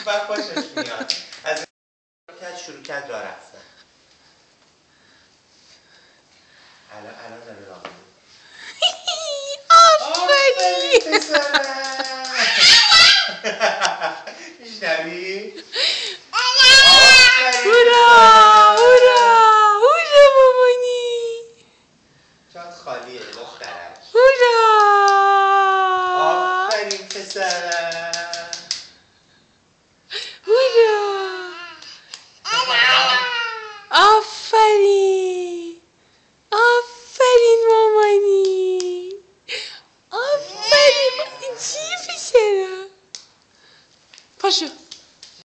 و خوشش میاد. از این شروع کرد راه رفتن. الان داره راه میره. آفرین میشنوی؟ هورا مامانی. جات خالیه دخترش. هورا آفرین پسرم. هورا آفرین مامانی. آفرین چی پسرم. پاشو